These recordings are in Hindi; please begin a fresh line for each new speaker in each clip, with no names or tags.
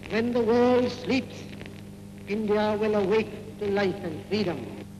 When the world sleeps, India will awake to life and freedom.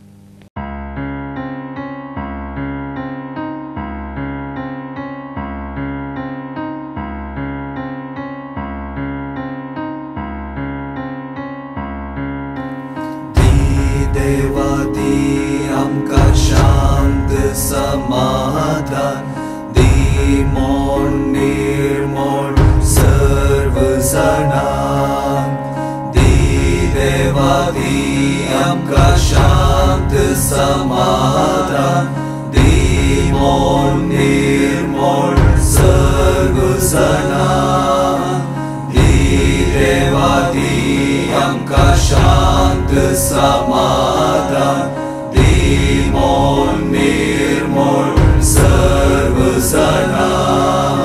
देवादी आमका शांत समाधान दी मोन निर्मोल सर्व जनांक दी देवादी आमका शांत समाधान दी मोन निर्मोल सर्व जनांक दी देवादी आमका शांत समाधान दी मोन निर्मोल सर्व जनांक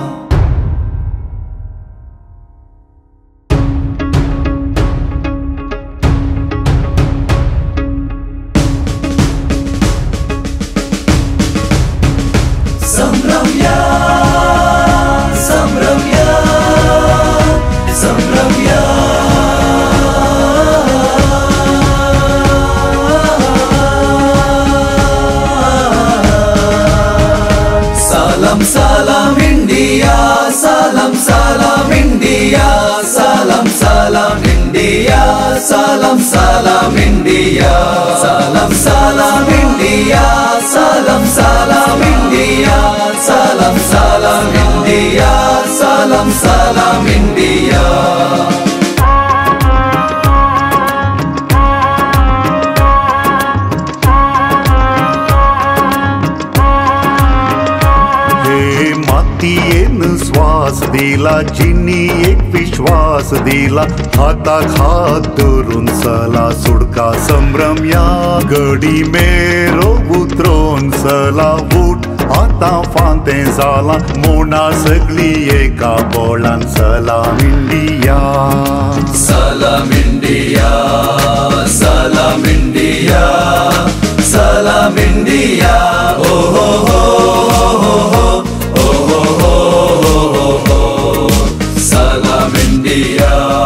संभ्रम्या संभ्रम्या संभ्रम्या Salam salam India, salam salam India, salam salam India, salam salam India, salam salam India, salam salam India, salam salam India, salam salam India.
मातीयेन श्वास दिला जिनी एक विश्वास दिला हाताखात धरून चला सुडका संभ्रम या गडी मेरो उतरोन चला उठ आता फांते जाला मोना सगळी एका बोळान सलाम इंडिया
सलाम इंडिया सलाम इंडिया सलाम इंडिया ओ हो हो Salam India.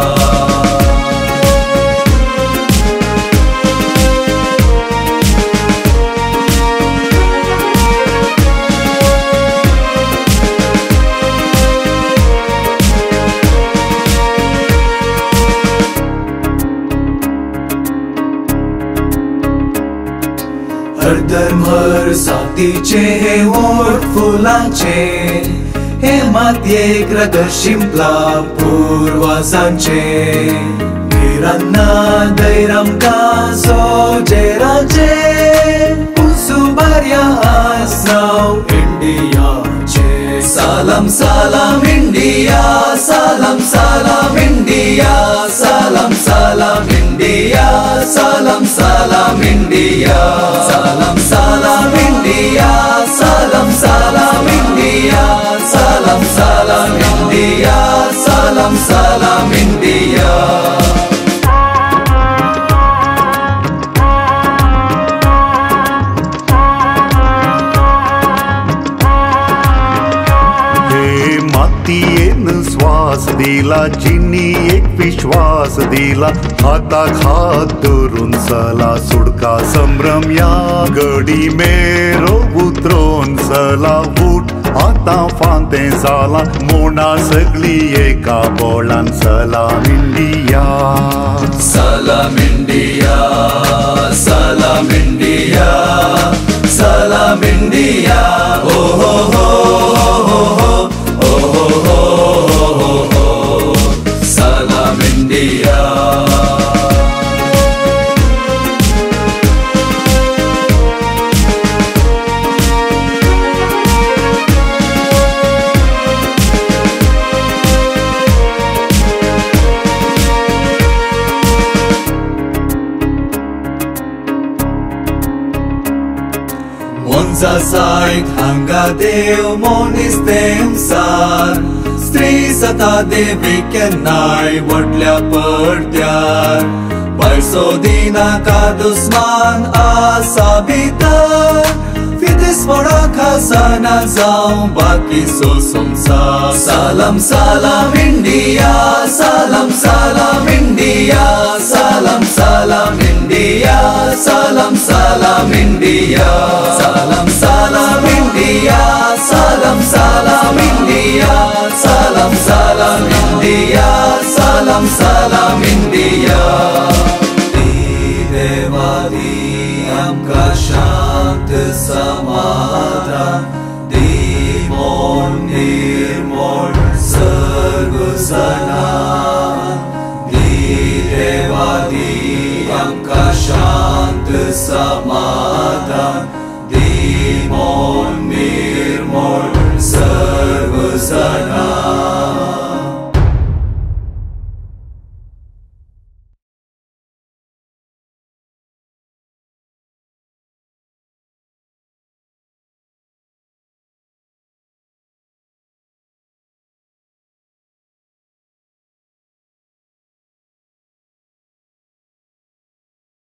हर धर्म हर जातीचे हे ओठ फुलांचे हे मात्येक रगत शिंपला पूर्वजांचे वीरांना दैरामका सोजेराचे उसुबार्या आज नाव इंडियाचे सालाम सालाम इंडिया सालाम सालाम इंडिया सालाम सालाम इंडिया सालाम सालाम इंडिया सालाम सालाम इंडिया सालाम सालाम India Salam salam India, salam salam India.
हे मातीयेन श्वास दिला जिनी एक विश्वास दिला हाताखात धरून चला सुडका संभ्रम या गडी मेरो उतरोन चला उठ आता फांते जाला मोना सगळी एका बोळान सलाम इंडिया
सलाम इंडिया सलाम इंडिया सलाम इंडिया ओ हो हो ओ हो हो सलाम India Zasaik hanga dev monistem sar Stri sata devi kenai wadlya pardyaar Barso dina ka dusman asa bitar Fides moda khasana zaun baki so samsar Salam salam India salam salam India. Salam, salam, India. Salam, salam, India. Salam, salam, India. Salam, salam, India. Devadi amka shant samadhan, Dimol nirmol sargu sanan. Devadi amka shant samadhan, Dimol nirmol sargu sanan.